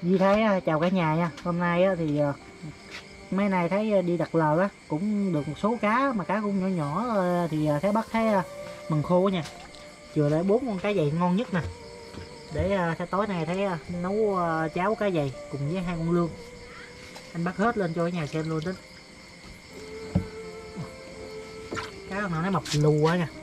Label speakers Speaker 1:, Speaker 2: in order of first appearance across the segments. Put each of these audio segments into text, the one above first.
Speaker 1: Duy thấy chào cả nhà nha. Hôm nay thì mấy nay thấy đi đặt lờ cũng được một số cá mà cá cũng nhỏ nhỏ thì thấy bắt thấy mừng khô nha. Chừa lại 4 con cá dày ngon nhất nè. Để thấy tối nay thấy nấu cháo cá dày cùng với 2 con lương. Anh bắt hết lên cho cả nhà xem luôn tính. Cá con nào nó mập lù quá nha.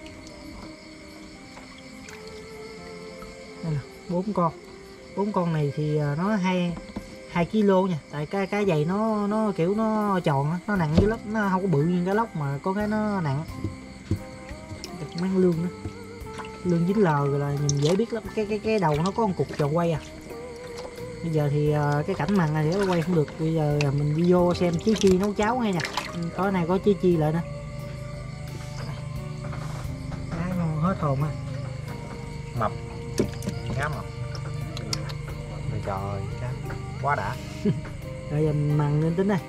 Speaker 1: Đây nè, 4 con. 4 con này thì nó 2 kg nha. Tại cái dày nó kiểu nó tròn nó nặng dữ lắm, nó không có bự như cá lóc mà có cái nó nặng. Mấy lương nữa. Lương 9L rồi là nhìn dễ biết lắm, cái đầu nó có một cục tròn quay à. Bây giờ thì cái cảnh mặn này thì nó quay không được, bây giờ mình đi vô xem Chí Chi nấu cháo ngay nè. Tối nay có Chí Chi lại nữa. Cá ngon hết hồn á.
Speaker 2: Mập, cá mập. Trời cá quá đã.
Speaker 1: Rồi giờ mình mặn lên tính đây.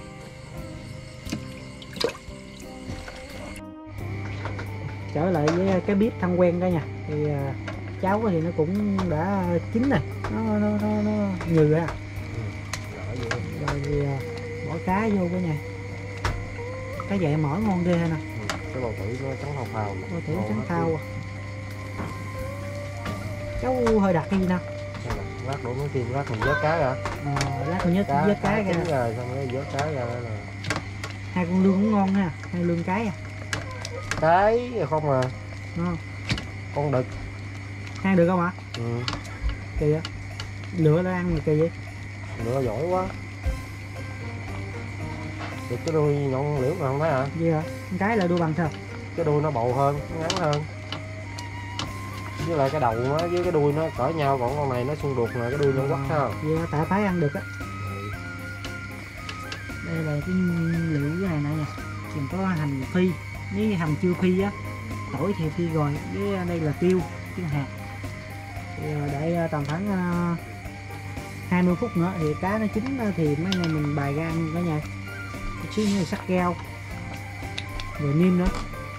Speaker 1: Trở lại với cái bếp thân quen cả nhà thì cháo thì nó cũng đã chín rồi, nó nhừ ra. Rồi thì bỏ cá vô cả nhà. Cá dạy mỏi ngon ghê nè.
Speaker 2: Cái bầu tử nó trắng phao phao.
Speaker 1: Bầu tử trắng phao à. Cháu hơi đặc cái gì nào?
Speaker 2: Lát đổ miếng thêm, lát mình vớt cá ra.
Speaker 1: Lát mình vớt cá ra.
Speaker 2: Rồi xong rồi vớt cá ra là
Speaker 1: 2 con lương cũng ngon ha, 2 lương cái à.
Speaker 2: Cái không à.
Speaker 1: Ngon.
Speaker 2: Con đực.
Speaker 1: Ăn được không ạ?
Speaker 2: Ừ.
Speaker 1: Kỳ á. Lựa nó ăn mà kỳ vậy?
Speaker 2: Lựa giỏi quá. Được cái đuôi nhọn liễu mà không thấy hả?
Speaker 1: Gì hả? Cái là đuôi bằng sao?
Speaker 2: Cái đuôi nó bầu hơn, nó ngắn hơn. Với lại cái đầu nó với cái đuôi nó cỡ nhau, còn con này nó xung đột là cái đuôi nó quắt sao?
Speaker 1: Vậy tại phải ăn được á. Đây là cái liệu cái này nè, còn có hành phi với hành chưa phi á, tỏi thì phi rồi, với đây là tiêu hạt. Thì đợi tầm khoảng 20 phút nữa thì cá nó chín thì mấy ngày mình bày ra ăn cả nhà. Một xíu nữa sắc rau rồi niêm nữa.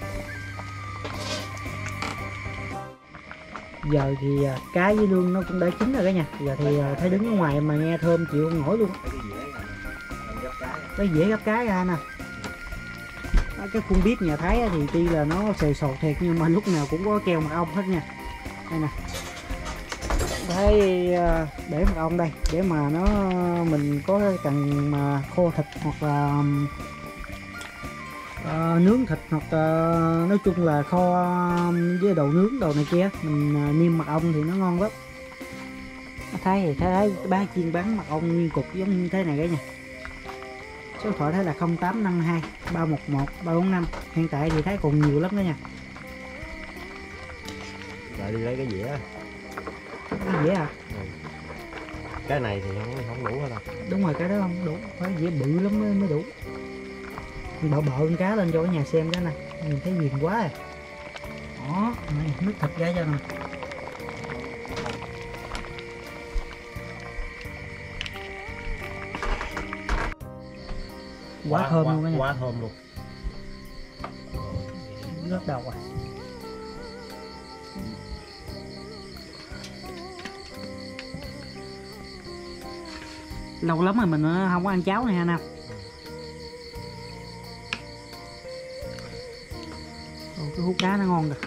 Speaker 1: Giờ thì cá với lương nó cũng đã chín rồi cả nhà. Giờ thì thấy đứng ở ngoài mà nghe thơm chịu không nổi luôn. Cái dĩa gấp cá ra nè. Cái khuôn bếp nhà Thái thì tuy là nó xề sột thiệt nhưng mà lúc nào cũng có keo mật ong hết nha. Đây nè. Thấy để mật ong đây để mà nó mình có cần mà khô thịt hoặc là nướng thịt hoặc nói chung là kho với đồ nướng đồ này kia mình niêm mật ong thì nó ngon lắm. Thấy thì thấy bán chiên bán mật ong nguyên cục giống như thế này cả nhà. Số điện thoại thấy là 0852 311 345. Hiện tại thì thấy còn nhiều lắm đó nha.
Speaker 2: Lại đi lấy cái dĩa.
Speaker 1: Cái dĩa à?
Speaker 2: Ừ. Cái này thì không đủ hết đâu.
Speaker 1: Đúng rồi, cái đó không đủ, phải dĩa bự lắm mới đủ. Bợ con cá lên cho cả nhà xem cái này, nhìn thấy ghiền quá à. Đó, này, nước thịt ra cho nè. Quá thơm luôn cả nhà.
Speaker 2: Quá thơm luôn.
Speaker 1: Rớt đầu à. Lâu lắm rồi mình không có ăn cháo này ha nào. Cái hút cá nó ngon rồi.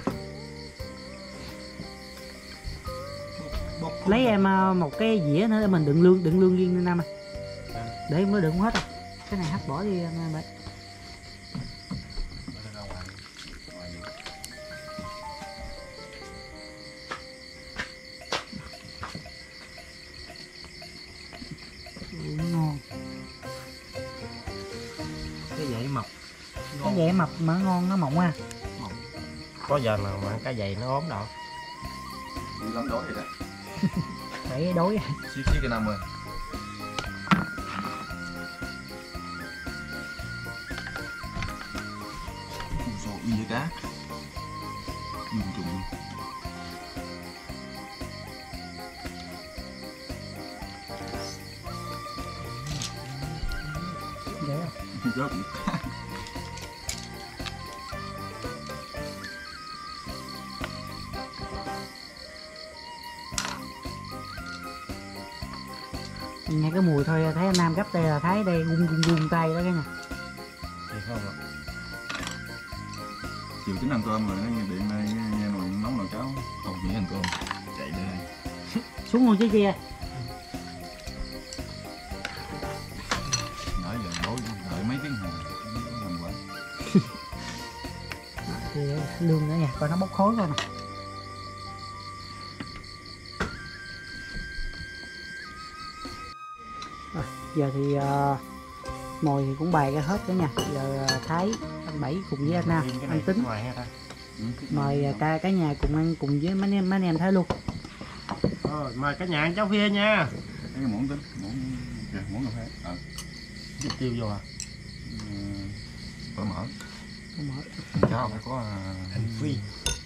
Speaker 1: Lấy em một cái dĩa nữa để mình đựng lương riêng Nam ơi. Để em mới đựng hết rồi. Cái này hắt bỏ đi anh bạn. Ngon.
Speaker 2: Cái dậy mập.
Speaker 1: Cái dẻ mập mà ngon, nó mọng ha.
Speaker 2: Có giờ nào mà cái dày nó ốm đâu.
Speaker 3: Đi lắm đói vậy đó.
Speaker 1: Phải đói.
Speaker 3: Xíu cái năm rồi. Sổ y với cá. Y một trùng luôn.
Speaker 1: Dễ không?
Speaker 3: Rớt.
Speaker 1: Nghe cái mùi thôi thấy anh Nam gấp đây là thấy đây gung tay đó cái nhà.
Speaker 2: Thì không ạ.
Speaker 3: Chiều tính ăn cơm rồi nó nghe điện đây nghe nồi nóng nồi cháo không chỉ ăn cơm chạy đây
Speaker 1: Xuống luôn chứ chia.
Speaker 3: nãy giờ đợi mấy tiếng hồ làm quán.
Speaker 1: Thì lương nữa nha, coi nó bốc khói coi nè. Giờ thì mồi thì cũng bày ra hết đó nha. Giờ Thái, anh Bảy cùng với anh Nam, anh Tính mời cả nhà cùng ăn cùng với mấy anh em Thái luôn.
Speaker 2: Mời cả nhà ăn cháo phia nha.
Speaker 3: Cái muỗng Tính muỗng cà phê
Speaker 2: Dứt tiêu vô à?
Speaker 3: Có mỡ
Speaker 1: Mở.
Speaker 3: cháo phải có
Speaker 2: Hành phi.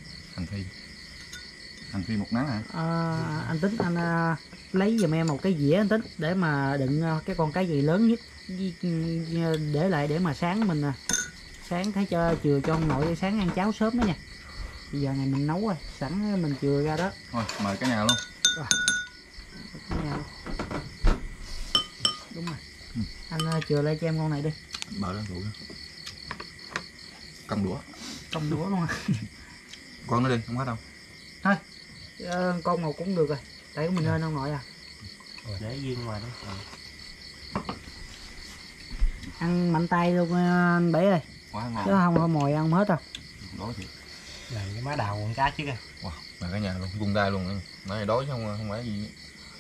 Speaker 3: hành phi một nắng hả?
Speaker 1: Anh Tính anh lấy giùm em một cái dĩa anh Tính để mà đựng cái con cái gì lớn nhất để lại để mà sáng mình sáng thấy cho chừa cho ông nội sáng ăn cháo sớm đó nha. Bây giờ này mình nấu rồi sẵn mình chừa ra đó.
Speaker 3: Thôi mời cả nhà luôn.
Speaker 1: Cả nhà luôn. Đúng rồi. Anh chừa lại cho em con này đi.
Speaker 3: Bờ lên tủ cầm đũa
Speaker 1: Công đũa luôn à.
Speaker 3: con nó đi không hết đâu.
Speaker 1: Thôi con một cũng được rồi tại của mình lên ông nội à.
Speaker 2: Để riêng ngoài đó.
Speaker 1: Ăn mạnh tay luôn anh Bảy ơi.
Speaker 3: Quá ngon.
Speaker 1: Chứ không mồi ăn không hết đâu.
Speaker 3: Đói thiệt.
Speaker 2: Này cái má đầu con cá chứ kìa.
Speaker 3: Wow, mời cả nhà luôn, gung tay luôn. Nói đói chứ không phải gì.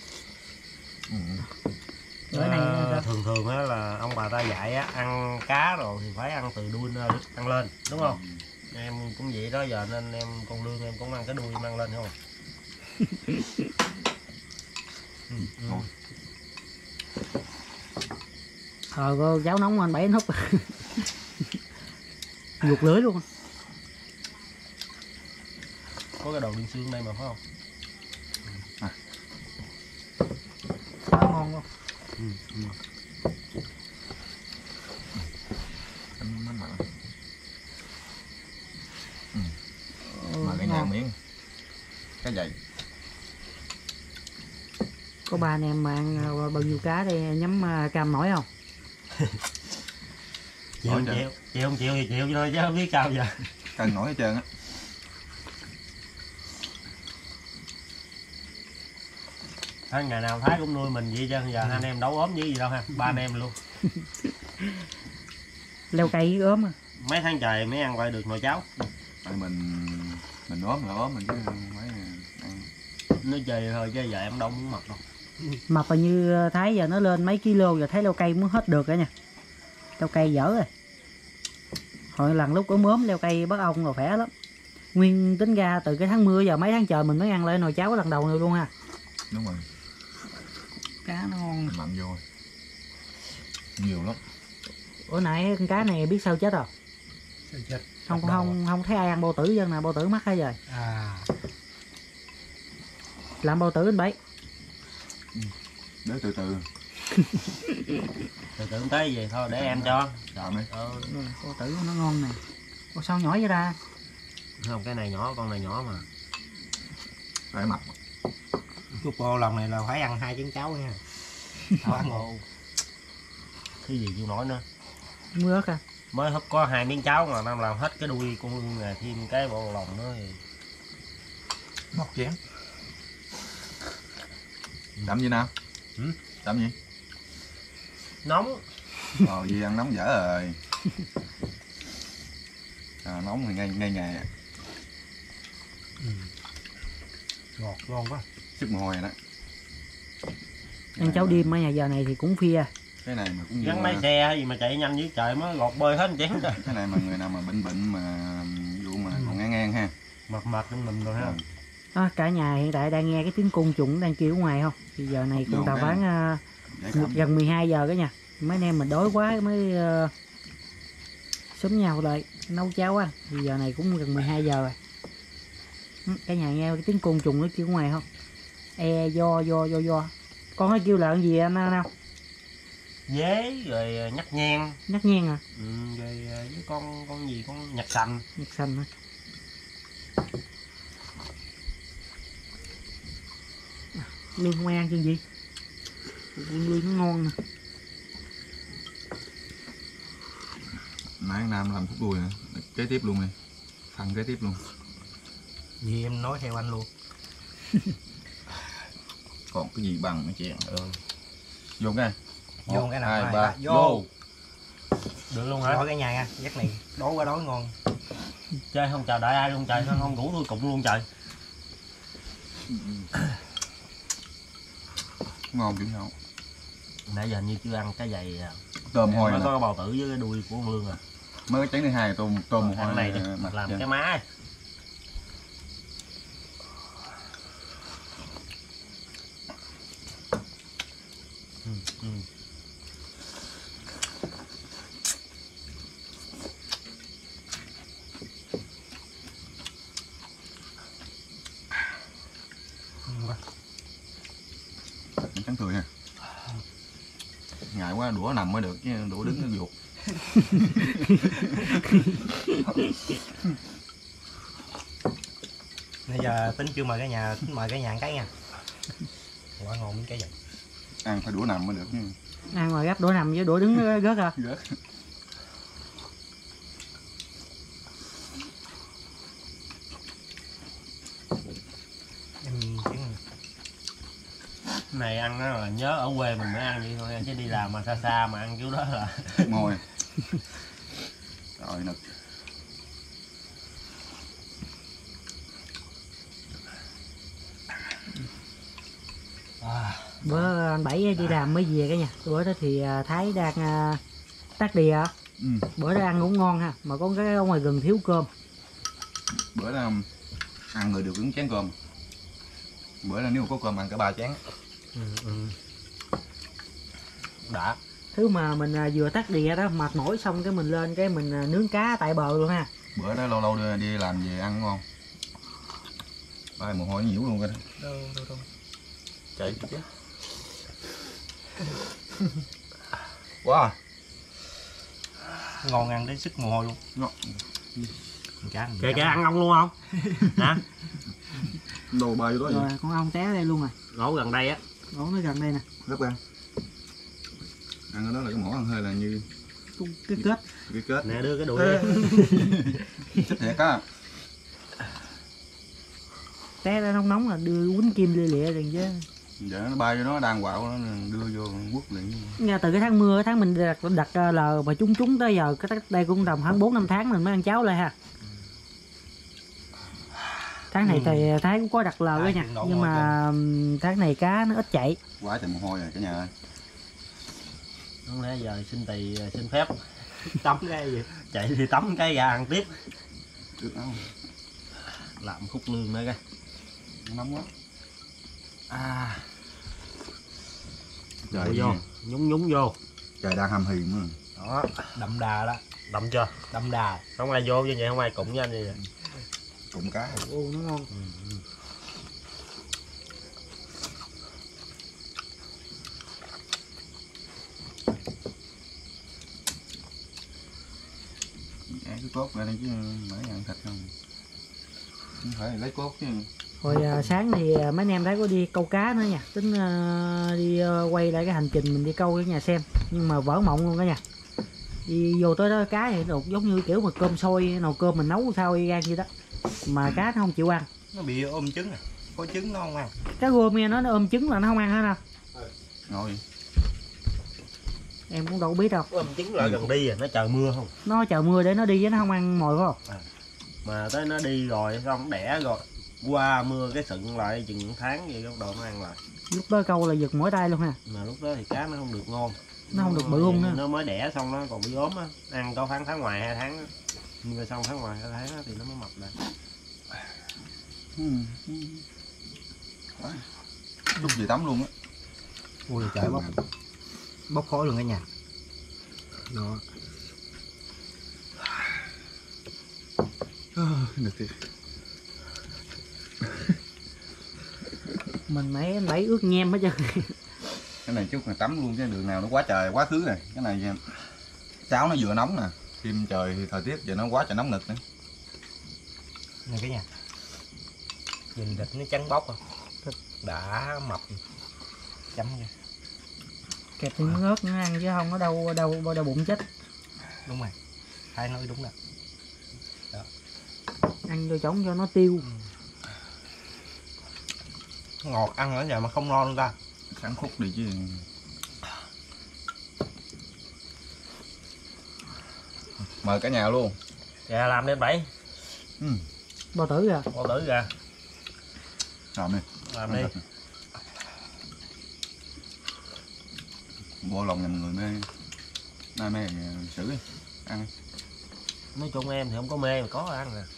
Speaker 1: Bữa này
Speaker 2: thường á là ông bà ta dạy á, ăn cá rồi thì phải ăn từ đuôi ăn lên, đúng không? Em cũng vậy đó, giờ nên em con Lương em cũng ăn cái đuôi em ăn lên không?
Speaker 3: Ngon.
Speaker 1: Cô cháo nóng anh Bảy hút ruột lưới luôn.
Speaker 2: Có cái đồ đương xương đây mà phải không?
Speaker 1: Cháo ngon luôn.
Speaker 3: Nó mặn. Mời cả nhà miếng cá dày.
Speaker 1: Có ba anh em mà ăn bao nhiêu cá đây nhắm cam nổi không?
Speaker 2: Chịu không chịu thì chịu thôi chứ không biết sao giờ.
Speaker 3: Cân nổi hết trơn á.
Speaker 2: Thôi ngày nào Thái cũng nuôi mình vậy chứ giờ anh em đấu ốm với gì đâu ha, ba anh em luôn.
Speaker 1: Leo cây ốm à.
Speaker 2: Mấy tháng trời mới ăn vậy được nồi cháo.
Speaker 3: Tại mình ốm là ốm mình chứ không phải ăn.
Speaker 2: Nó chơi thôi chứ giờ em đâu muốn mập đâu.
Speaker 1: Mập là như Thái giờ nó lên mấy kilo giờ thấy leo cây muốn hết được rồi nha. Leo cây dở rồi. Hồi lần lúc ốm leo cây bắt ong rồi khỏe lắm. Nguyên tính ra từ cái tháng mưa giờ mấy tháng trời mình mới ăn lại nồi cháo lần đầu này luôn ha.
Speaker 3: Đúng rồi.
Speaker 1: Cá nó ngon.
Speaker 3: Mặn vô. Nhiều lắm.
Speaker 1: Bữa nãy con cá này biết sao chết rồi.
Speaker 2: Sao chết?
Speaker 1: Không thấy ai ăn bao tử dân nào bao tử mắc hết rồi. Làm bao tử anh Bảy.
Speaker 3: Để từ từ.
Speaker 2: Từ từ tới gì thôi để em cho.
Speaker 3: Chạm đi.
Speaker 1: Bao tử nó ngon nè. Ủa sao nhỏ vậy ra?
Speaker 2: Không, cái này nhỏ, con này nhỏ mà.
Speaker 3: Phải mập.
Speaker 2: Chút bô lòng này là phải ăn 2 chén cháo nha. Quá ngon. Cái gì chịu nổi nữa.
Speaker 1: Mưa à.
Speaker 2: Mới húp có 2 miếng cháo mà năm làm hết cái đuôi con này thêm cái bộ lòng nữa thì
Speaker 3: Móc chén. Đậm gì nào? Đậm gì?
Speaker 2: nóng.
Speaker 3: Gì ăn nóng dở rồi. Nóng thì ngay ngày.
Speaker 2: Ngọt ngon quá.
Speaker 3: Sức mồ hôi rồi đó.
Speaker 1: Ăn cháo đêm ở nhà giờ này thì cũng phia.
Speaker 3: Cái này mà cũng
Speaker 2: Gắn máy xe gì mà chạy nhanh dưới trời mới gọt bơi hết chén rồi.
Speaker 3: Cái này mà người nào mà bệnh mà vụ mà còn ngang ha.
Speaker 2: Mệt trong mình rồi ha.
Speaker 1: Cả nhà hiện tại đang nghe cái tiếng côn trùng đang kêu ở ngoài không? Thì giờ này cũng tàu bán gần 12 giờ đó nha. Mấy anh em mình đói quá mới sớm nhau lại nấu cháo ăn. Thì giờ này cũng gần 12 giờ rồi. Cả nhà nghe cái tiếng côn trùng nó kêu ở ngoài không? Do. Con nó kêu là cái gì anh nào?
Speaker 2: Dế rồi nhắc nhang.
Speaker 1: Nhắc nhang à?
Speaker 2: Rồi với con gì con nhặt sành.
Speaker 1: Nhặt sành hả? Lương không ai ăn chương gì? con lươn nó ngon nè.
Speaker 3: Nãy anh Nam làm khúc đùi nè, kế tiếp luôn này, phần kế tiếp luôn.
Speaker 2: Vì em nói theo anh luôn.
Speaker 3: Còn cái gì bằng nữa chị? Vô cái.
Speaker 2: Vô cái nào
Speaker 3: 2, 3,
Speaker 2: vô.
Speaker 3: vô.
Speaker 2: Được luôn hả? Nói cái nhà nha, giấc này đói quá đói ngon. Chơi không chờ đợi ai luôn trời, không ngủ tôi cụng luôn trời.
Speaker 3: Ngon chứ không?
Speaker 2: Nãy giờ như chưa ăn cái dày
Speaker 3: Tôm hồi
Speaker 2: mới
Speaker 3: nè.
Speaker 2: có cái bào tử với cái đuôi của con lương à.
Speaker 3: Mới cái chén thứ hai tôm một
Speaker 2: Ăn
Speaker 3: hồi
Speaker 2: này đi,
Speaker 3: mặt
Speaker 2: làm
Speaker 3: chưa?
Speaker 2: cái má ấy. Ừ.
Speaker 3: Trắng cười ha. Ngại quá đũa nằm mới được chứ đũa đứng nó ruột.
Speaker 2: Bây giờ tính chưa mời cả nhà, tính mời cả nhà ăn cái nha. Quá ngon miếng cái vậy.
Speaker 3: Ăn phải đũa nằm mới được chứ.
Speaker 1: Ăn ngoài gấp đũa nằm với đũa đứng rớt à.
Speaker 3: Rớt.
Speaker 2: Này ăn đó là nhớ ở quê mình mới ăn vậy thôi, chứ đi làm mà xa xa mà ăn kiểu đó là
Speaker 3: Ngồi. Rồi nực.
Speaker 1: Bữa anh Bảy đi làm mới về cả nhà. Bữa đó thì Thái đang tắt đìa. Bữa đó ăn cũng ngon ha, mà có cái ở ngoài gần thiếu cơm.
Speaker 3: Bữa đó ăn người được cứng chén cơm. Bữa đó nếu mà có cơm ăn cả 3 chén.
Speaker 2: đã.
Speaker 1: Thứ mà mình vừa tắt đìa đó, mệt mỏi xong cái mình lên cái mình nướng cá tại bờ luôn ha.
Speaker 3: Bữa đó lâu lâu đi làm về ăn ngon. Ba mồ hôi nhiễu luôn rồi đó.
Speaker 2: Đâu.
Speaker 3: Chạy chứ. Wow.
Speaker 2: Ngon ăn đến sức mồ hôi luôn.
Speaker 3: Ngon.
Speaker 2: Kìa ăn ông luôn không? Hả?
Speaker 3: Đồ bay vô đó
Speaker 1: Rồi
Speaker 3: vậy?
Speaker 1: con ong té ở đây luôn rồi.
Speaker 2: Ngủ gần đây á.
Speaker 1: Ổ nó gần đây nè.
Speaker 3: Rất ăn. Ăn ở đó là cái mỏ ăn hơi là như
Speaker 1: Cái kết.
Speaker 3: cái kết.
Speaker 2: Nè đưa cái đuôi đi.
Speaker 3: Thích thiệt á.
Speaker 1: Té ra nóng nóng là đưa quýnh kim lia lịa rồi chứ.
Speaker 3: Giờ nó bay vô nó đang quạo nó đưa vô quất liền.
Speaker 1: Nghe từ cái tháng mưa, tháng mình đặt lờ mà chúng tới giờ cái đây cũng tầm khoảng 4-5 tháng mình mới ăn cháo lại ha. Tháng này thì Thái cũng có đặt lờ đó nha, nhưng mà tháng này cá nó ít chạy.
Speaker 3: Quá trời mồ hôi rồi cả nhà ơi.
Speaker 2: Không lẽ giờ xin phép tắm cái gì, chạy thì tắm cái ra ăn tiếp.
Speaker 3: Trước áo.
Speaker 2: Làm khúc lương nữa coi.
Speaker 3: Nóng quá.
Speaker 2: Trời vô, nhúng vô.
Speaker 3: Trời đang hầm hiền nữa.
Speaker 2: Đó, đậm đà đó. Đậm chưa? Đậm đà. Không ai vô như vậy, không ai cụng với anh như vậy.
Speaker 3: Cụng cá.
Speaker 1: Ồ, nó ngon.
Speaker 3: Ăn cái cốt ra đây chứ nãy ăn thịt không. Không phải lấy cốt chứ.
Speaker 1: Hồi sáng thì mấy anh em thấy có đi câu cá nữa nha, tính đi quay lại cái hành trình mình đi câu ở nhà xem, nhưng mà vỡ mộng luôn cả nhà. Đi vô tới đó cá thì đột giống như kiểu mà cơm sôi, nồi cơm mình nấu sao y gan vậy đó, mà cá nó không chịu ăn.
Speaker 2: Nó bị ôm trứng à, có trứng nó không ăn.
Speaker 1: Cá gôm nghe nó ôm trứng là nó không ăn hết đâu.
Speaker 3: Ngồi.
Speaker 1: Em cũng đâu biết đâu.
Speaker 2: Ôm trứng lại gần đi à, nó chờ mưa không?
Speaker 1: Nó chờ mưa để nó đi chứ nó không ăn mồi phải không?
Speaker 2: Mà tới nó đi rồi xong đẻ rồi qua mưa cái sựng lại chừng một tháng vậy bắt đầu nó ăn lại.
Speaker 1: Lúc đó câu là giật mỏi tay luôn ha.
Speaker 2: Mà lúc đó thì cá nó không được ngon,
Speaker 1: Nó không được bự không nữa.
Speaker 2: Nó mới đẻ xong nó còn bị ốm á, ăn có tháng ngoài 2 tháng á. Mưa xong tháng ngoài 2 tháng á thì nó mới mập lại.
Speaker 3: Chút gì tắm luôn á.
Speaker 2: Ui trời, bốc khói luôn cả nhà. Đó.
Speaker 3: Được thiệt.
Speaker 1: Mình mấy anh Bảy ướt nhem hết trơn.
Speaker 3: Cái này chút là tắm luôn chứ đường nào nó quá trời quá thứ này. Cái này cháo nó vừa nóng nè, thêm trời thì thời tiết giờ nó quá trời nóng nực nữa.
Speaker 2: Nè cả nhà, nhìn thịt nó trắng bóc à, thịt đã mập chấm nha.
Speaker 1: Kẹp thêm miếng ớt nữa ăn chứ không có đau bụng chết.
Speaker 2: Đúng rồi, Thái nói đúng rồi.
Speaker 1: Ăn cho chổng cho nó tiêu.
Speaker 2: Ngọt ăn ở nhà mà không ngon luôn ta.
Speaker 3: Cắn khúc đi chứ. Mời cả nhà luôn.
Speaker 2: Dạ làm đi anh Bảy.
Speaker 1: Bao tử à?
Speaker 2: Bao tử kìa.
Speaker 3: Làm đi.
Speaker 2: Làm đi.
Speaker 3: Bộ lòng nhà mọi người mê. Nay mê xử đi. Ăn đi.
Speaker 2: Nói chung em thì không có mê mà có ăn nè.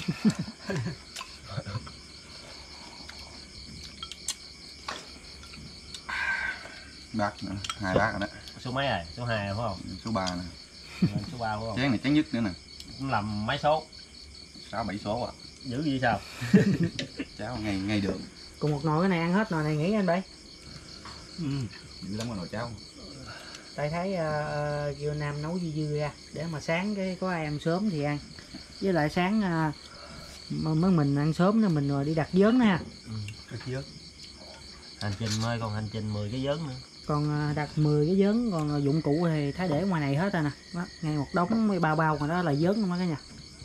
Speaker 3: Bát nữa, 2 bát rồi đó.
Speaker 2: Số mấy rồi? Số 2 rồi phải không?
Speaker 3: Số 3 nè.
Speaker 2: Số 3 phải không?
Speaker 3: Chén này chén nhất nữa nè.
Speaker 2: Cũng làm mấy số?
Speaker 3: 6-7 số à.
Speaker 2: Dữ gì sao?
Speaker 3: Cháo ngay đường.
Speaker 1: Cùng một nồi cái này ăn hết nồi này nghỉ anh Bảy.
Speaker 3: Dữ lắm cái nồi cháo.
Speaker 1: Tại thấy kêu Nam nấu dư ra để mà sáng cái có ai ăn sớm thì ăn. Với lại sáng mới mình ăn sớm nữa mình rồi đi đặt vớn nè.
Speaker 2: Đặt vớn. Hành trình ơi, còn hành trình 10 cái vớn nữa.
Speaker 1: Còn đặt 10 cái vớn, còn dụng cụ thì Thái để ngoài này hết rồi nè. Đó, ngay một đống mấy bao rồi đó là vớn không đó cả nhà.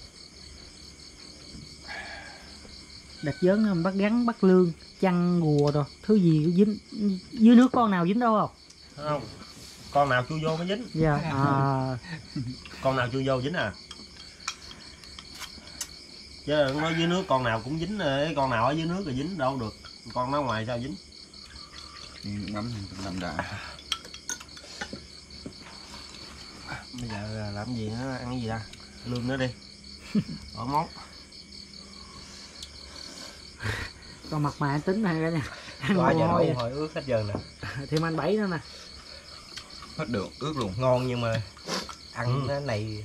Speaker 1: Đặt vớn mình bắt gắn, bắt lương, chăn gùa rồi, thứ gì dính dưới nước con nào dính đâu không?
Speaker 2: Không. Con nào chui vô mới dính.
Speaker 1: Dạ.
Speaker 2: Con nào chui vô dính à? Chứ đừng nói dưới nước con nào cũng dính, con nào ở dưới nước rồi dính đâu được. Con nó ngoài sao dính.
Speaker 3: Ngắm làm đã.
Speaker 2: Bây giờ làm gì nữa, ăn cái gì ta? Lương nữa đi. Ở món.
Speaker 1: Còn mặt mày tính này cả nhà. Ăn
Speaker 2: Quá
Speaker 1: mồ
Speaker 2: giờ
Speaker 1: hôi
Speaker 2: hồi ướt hết trơn nè.
Speaker 1: thêm anh Bảy nữa nè.
Speaker 3: Hết đường, ướt luôn.
Speaker 2: Ngon nhưng mà ăn cái này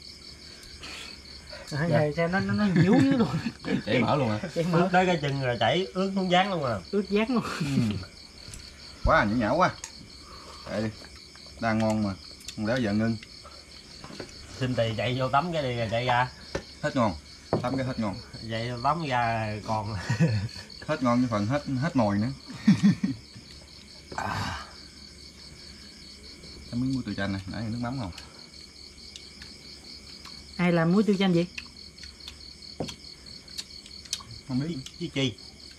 Speaker 1: Dạ. Xem nó nhú dưới luôn.
Speaker 3: Chảy mỡ luôn à.
Speaker 1: Chảy
Speaker 2: ướt
Speaker 1: mỡ,
Speaker 2: tới cái chân rồi chảy ướt xuống dán luôn à.
Speaker 1: ướt giác luôn.
Speaker 3: Quá nhão nhão quá. Đây, đang ngon mà. Không lẽ giờ ngưng.
Speaker 2: Xin tì chạy vô tắm cái đi rồi chạy ra.
Speaker 3: Hết ngon. Tắm cái hết ngon.
Speaker 2: Chạy vô tắm ra còn
Speaker 3: Hết ngon với phần hết mồi nữa. Cái miếng muối tiêu chanh này, nãy nước mắm không?
Speaker 1: Ai làm muối tiêu chanh gì?
Speaker 3: Không biết.
Speaker 2: chứ chi.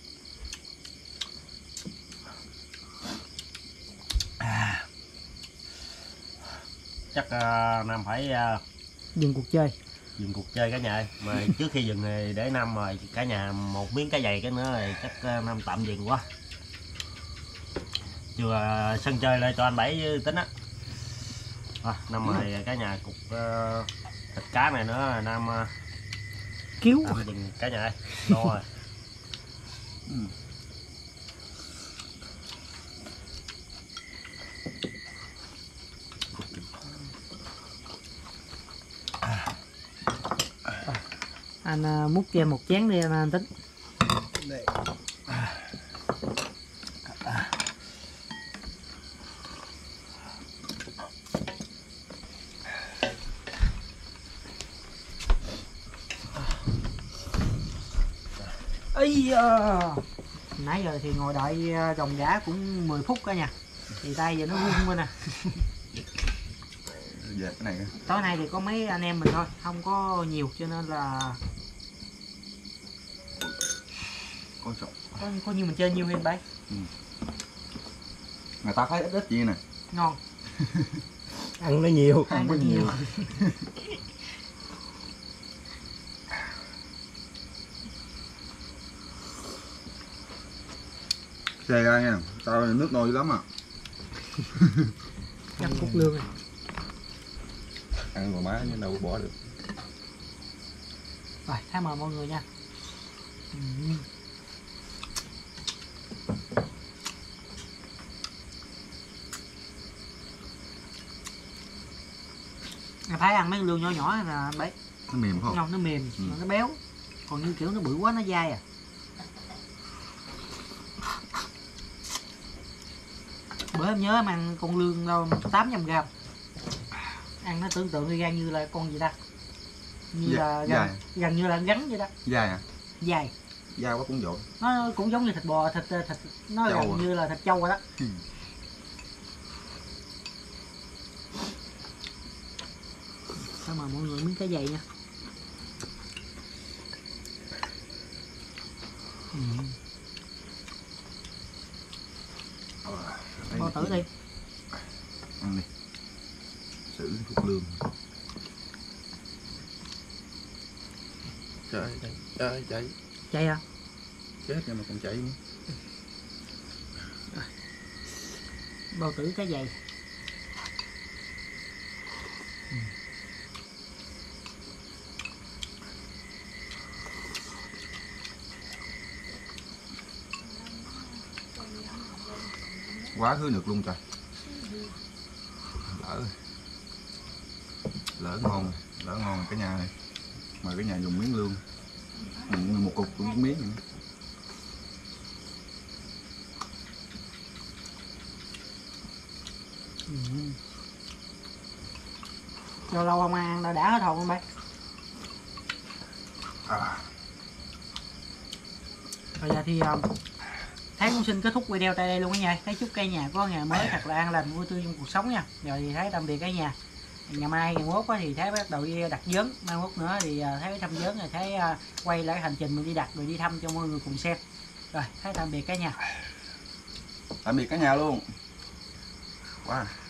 Speaker 2: Chắc Nam phải
Speaker 1: Dừng cuộc chơi.
Speaker 2: dừng cuộc chơi cả nhà ơi. Mà trước khi dừng thì để Nam rồi cả nhà một miếng cá dày cái nữa rồi chắc Nam tạm dừng quá. Chưa sân chơi lại cho anh Bảy với tính á. Nam mời cả nhà cục thịt cá này nữa rồi Nam
Speaker 1: Cứu.
Speaker 2: tạm dừng cả nhà ơi. No rồi.
Speaker 1: Anh múc cho em một chén đi anh Tính. Ây nãy giờ thì ngồi đợi ròng rã cũng 10 phút cả nhà. Thì tay giờ nó run lên nè.
Speaker 3: Về cái này.
Speaker 1: Tối nay thì có mấy anh em mình thôi, không có nhiều cho nên là
Speaker 3: Có sọc.
Speaker 1: có nhiều mình chơi nhiều hơn Bảy.
Speaker 3: Người ta thấy ít ít gì nè.
Speaker 1: Ngon.
Speaker 2: Ăn nó nhiều.
Speaker 1: Ăn
Speaker 3: có
Speaker 1: được
Speaker 3: nhiều.
Speaker 1: nhiều.
Speaker 3: Xe ra nha. Tao nước nôi lắm à.
Speaker 1: Chắc cút lương này.
Speaker 3: Ăn mà má chứ đâu bỏ được.
Speaker 1: Rồi, thay mời mọi người nha. Anh thấy ăn mấy con lương nhỏ nhỏ này là Bảy.
Speaker 3: Nó mềm không?
Speaker 1: Ngon, nó mềm, mà nó béo. Còn như kiểu nó bự quá nó dai à. Bữa em nhớ em ăn con lương đâu 800g. Ăn nó tưởng tượng gan như là con gì ta? Như là gần như là gắn vậy đó.
Speaker 3: Dài à?
Speaker 1: Dài.
Speaker 3: Dài quá cũng dội.
Speaker 1: Nó cũng giống như thịt bò, thịt nó
Speaker 3: Trâu
Speaker 1: gần
Speaker 3: à?
Speaker 1: như là thịt trâu rồi đó. Sao mà mọi người miếng cái dày nha. Bao tử đi.
Speaker 3: Ăn đi. Xử Phúc Lương. Trời chạy.
Speaker 1: Chay à?
Speaker 3: Chết nhưng mà còn chạy nữa.
Speaker 1: Bao tử cái dày.
Speaker 3: Quá thứ được luôn trời. Lỡ ngon cái nhà này. Mà cái nhà dùng miếng lương. Một cục cũng miếng nữa.
Speaker 1: Lâu lâu không ăn đã hết hồn không bác? Bây giờ thì Thái cũng xin kết thúc video tại đây luôn cả nhà. Thấy chúc cả nhà có ngày mới thật là an lành vui tươi trong cuộc sống nha. Rồi thì Thái tạm biệt cả nhà. Ngày mai ngày mốt thì Thái bắt đầu đi đặt vớn. Mai mốt nữa thì Thái thăm vớn rồi Thái quay lại hành trình mình đi đặt rồi đi thăm cho mọi người cùng xem. Rồi Thái tạm biệt cả nhà.
Speaker 3: Tạm biệt cả nhà luôn. Wow.